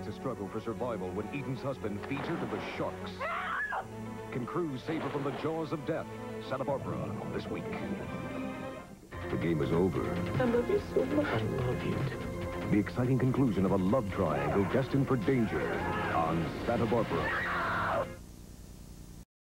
to struggle for survival when Eden's husband feeds her to the sharks. Can crews save her from the jaws of death? Santa Barbara, this week. The game is over. I love you so much. I love you too. The exciting conclusion of a love triangle destined for danger on Santa Barbara.